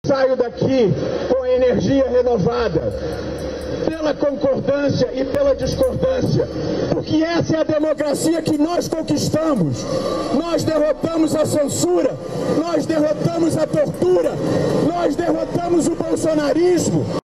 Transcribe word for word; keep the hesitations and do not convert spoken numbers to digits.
Saio daqui com a energia renovada, pela concordância e pela discordância, porque essa é a democracia que nós conquistamos. Nós derrotamos a censura, nós derrotamos a tortura, nós derrotamos o bolsonarismo.